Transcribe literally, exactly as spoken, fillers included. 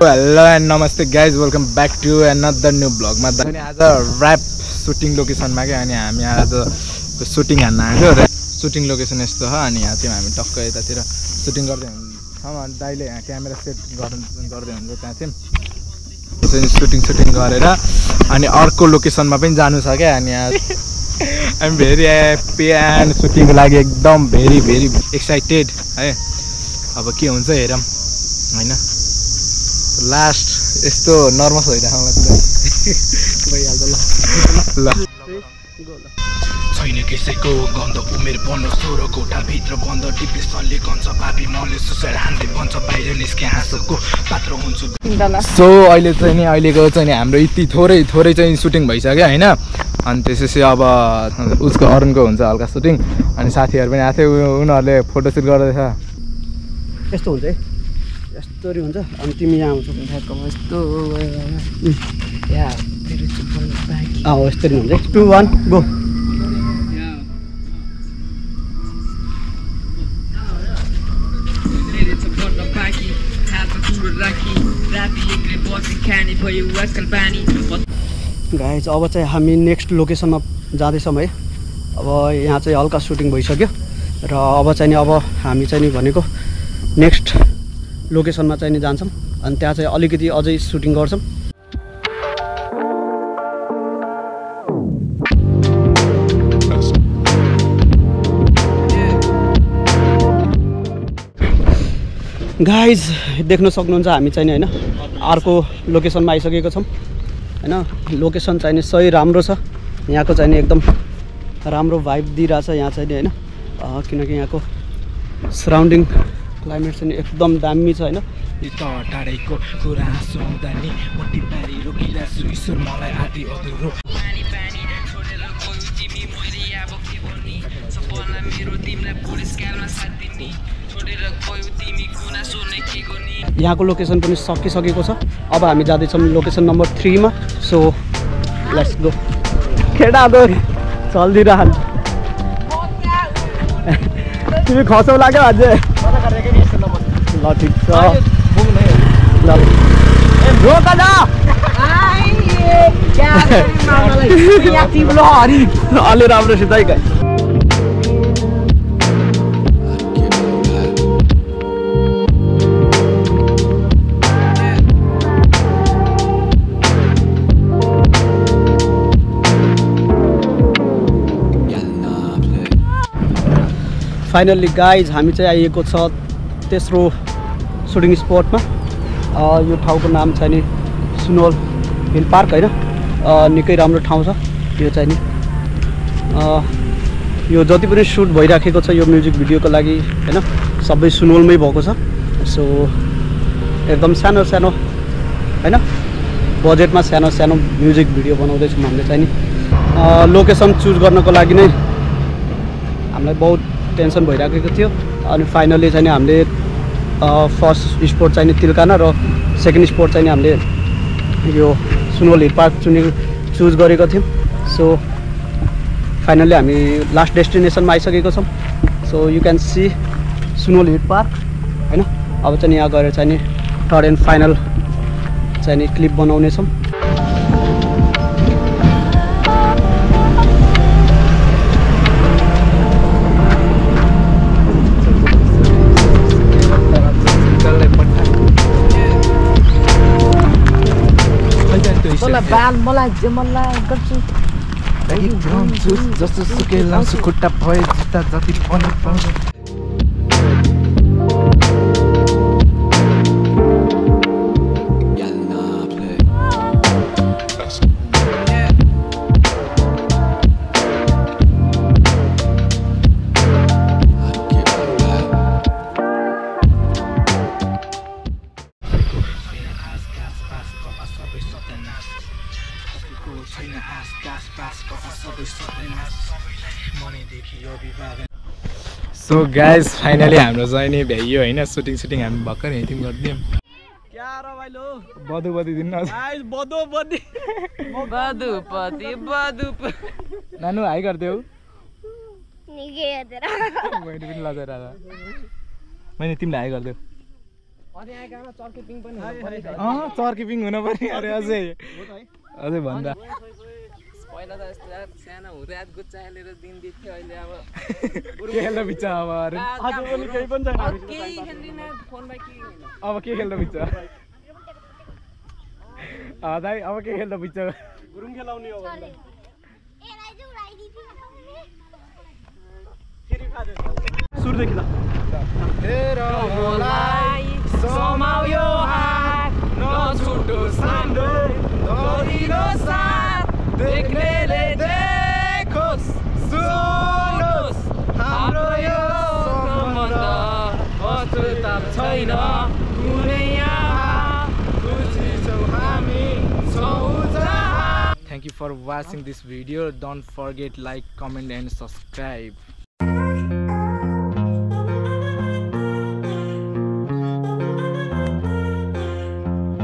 Hello and नमस्ते guys, welcome back to another new ब्लगमा। अनि आज ऱ्याप सुटिङ लोकेसनमा क्या, अनि हामी आज सुटिङ हान्न आएको। सुटिङ लोकेसन यस्तो हो, अनि यहाँ चाहिँ हामी टक्क यतातिर सुटिङ गर्दै हुन्छौँ। अनि दाइले यहाँ क्यामेरा सेट गर्दै हुन्छ, त्यहाँ चाहिँ सुटिङ सुटिङ गरेर अनि अर्को लोकेसनमा पनि जानु छ क्या। अनि यहाँ आइएम भेरी ह्याप्पी एन्ड सुटिङको लागि एकदम भेरी भेरी एक्साइटेड है। अब के हुन्छ हेरौँ होइन। लास्ट यस्तो नर्भस भइरहेको मलाई भइहाल्छ ल ल छैन कसैको गन्ध उमेर बन्द सोह्र कोठाभित्र बन्द डिप्रेसनले गन्छ पापी मले सुसाइड हान्दै भन्छ बाहिर निस्के हाँसोको पात्र हुन्छु। सो अहिले चाहिँ नि अहिलेको चाहिँ नि हाम्रो यति थोरै थोरै चाहिँ सुटिङ भइसक्यो होइन। अनि त्यसपछि अब उसको अरुणको हुन्छ हल्का सुटिङ। अनि साथीहरू पनि आएको थियो, उनीहरूले फोटोसुट गर्दैछ। यस्तो हुन्छ है, यस्तोरी हुन्छ। अनि तिमी यहाँ आउँछौ यस्तो अँ यस्तरी हुन्छ। To one go. गाइज अब चाहिँ हामी नेक्स्ट लोकेसनमा जाँदैछौँ है। अब यहाँ चाहिँ हल्का सुटिङ भइसक्यो र अब चाहिँ नि अब हामी चाहिँ नि भनेको नेक्स्ट लोकेसनमा चाहिँ नि जान्छौँ। अनि त्यहाँ चाहिँ अलिकति अझै सुटिङ गर्छौँ। गाइज देख्न सक्नुहुन्छ हामी चाहिँ नि होइन अर्को लोकेसनमा आइसकेको छौँ होइन। लोकेसन चाहिँ नि सही राम्रो छ, यहाँको चाहिँ नि एकदम राम्रो भाइब दिइरहेछ यहाँ चाहिँ नि होइन। किनकि यहाँको सराउन्डिङ क्लाइमेट चाहिँ एकदम दामी छ होइन। टाढैको कुरा सुन्दा नि मोटी पारी रोकिला सुइसुर मलाई आदि अधुरो यहाँको लोकेसन पनि सकिसकेको छ। अब हामी जाँदैछौँ लोकेसन नम्बर थ्रीमा। So let's go. केटाको चल्दिरह तिमी खसौ लाग्यो अझै ल ठिक छ ल अलि राम्रोसित है। फाइनल्ली गाइज हामी चाहिँ आइएको छ तेस्रो सुटिङ स्पटमा। यो ठाउँको नाम चाहिँ नि सुनोल हिल पार्क होइन। निकै राम्रो ठाउँ छ यो चाहिँ नि। यो जति पनि सुट भइराखेको छ यो म्युजिक भिडियोको लागि होइन, सबै सुनोलमै भएको छ। सो एकदम सानो सानो होइन बजेटमा सानो सानो म्युजिक भिडियो बनाउँदैछौँ हामीले चाहिँ नि। लोकेसन चुज गर्नको लागि नै हामीलाई बहुत टेन्सन भइराखेको थियो। अनि फाइनली चाहिँ नि हामीले फर्स्ट स्पोट चाहिँ नि तिलकाना र सेकेन्ड स्पोट चाहिँ नि हामीले यो सुनोल हिल पार्क चुनि चुज गरेको थियौँ। सो फाइनली हामी लास्ट डेस्टिनेसनमा आइसकेको छौँ। So you can see Sunol Hill Park होइन। अब चाहिँ यहाँ गएर चाहिँ नि थर्ड एन्ड फाइनल चाहिँ नि क्लिप बनाउनेछौँ। बाल मलाई जे मलाई गर्छु जस्तो सुके लाउँछु खुट्टा भए जुत्ता जति पनि पाउँछ। सो गाइज फाइनली हाम्रो चाहिँ नि भ्याइयो होइन सुटिङ सुटिङ हामी भर्खर यहीँ गरिदियौँ। बधु बधी दिनु नानु हाई गरिदेऊ। मैले पनि लजाएर मैले तिमीलाई हाई गरिदेऊ। अँ चर्किपिङ हुन पर्ने अरे अझै अझै भन्दा पहिला त यस्तो यार सानो हुँदै गुच्चा हालेर दिन दिन्थ्यो अहिले अब के खेल्न बिच्छ अब अरे आज पनि केही पनि छैन हामी केही खेल्दिन फोनमा के अब के खेल्न बिच्छ दाइ अब के खेल्न बिच्छ गुरुङ खेलाउने हो सुरुदेखि ल तेरो मलाई समायो हात नछुटो सानो दरिलो साथ देख्नेले देखोस् सुनोस् हाम्रो यो सम्बन्ध अछुता छैन कुनै यहाँ खुसी छौँ हामी छौँ जहाँ Thank you for watching this video. Don't forget like, comment and subscribe.